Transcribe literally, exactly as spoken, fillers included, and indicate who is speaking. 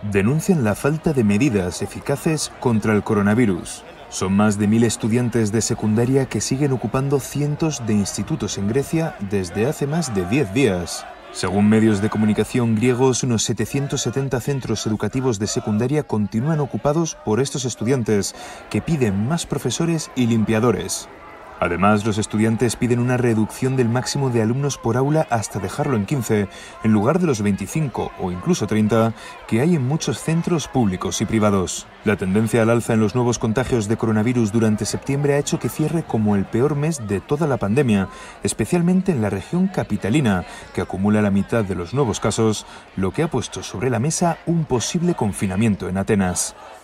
Speaker 1: denuncian la falta de medidas eficaces contra el coronavirus. Son más de mil estudiantes de secundaria que siguen ocupando cientos de institutos en Grecia desde hace más de diez días. Según medios de comunicación griegos, unos setecientos setenta centros educativos de secundaria continúan ocupados por estos estudiantes, que piden más profesores y limpiadores. Además, los estudiantes piden una reducción del máximo de alumnos por aula hasta dejarlo en quince, en lugar de los veinticinco o incluso treinta que hay en muchos centros públicos y privados. La tendencia al alza en los nuevos contagios de coronavirus durante septiembre ha hecho que cierre como el peor mes de toda la pandemia, especialmente en la región capitalina, que acumula la mitad de los nuevos casos, lo que ha puesto sobre la mesa un posible confinamiento en Atenas.